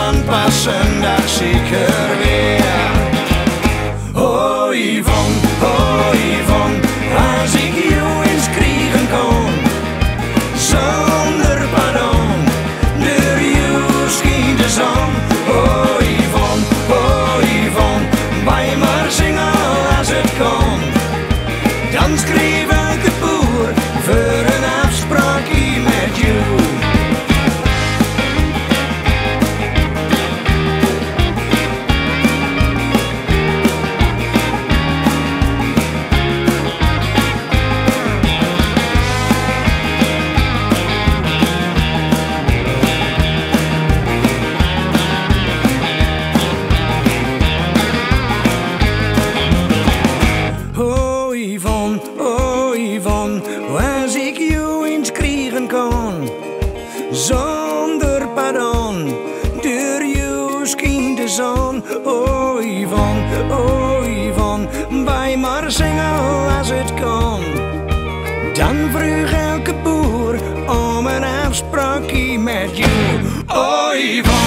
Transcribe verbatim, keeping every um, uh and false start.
dan pas een dag zeker weer. Oh Yvonne, oh Yvonne, als ik jou eens kriegen kon, zonder pardon, door jou schijnt de zon. Oh Yvonne, oh Yvonne, bij maar zingen als het kon. Dan schreef elke boer voor een afspraakje met jou. Oh Yvonne, oh Yvonne, als ik jou eens kriegen kon, zonder pardon, door jou schijnt de zon. Oh Yvonne, oh Yvonne, bij maar zingen als het kon. Dan vroeg elke boer om een afspraakje met jou. Oh Yvonne.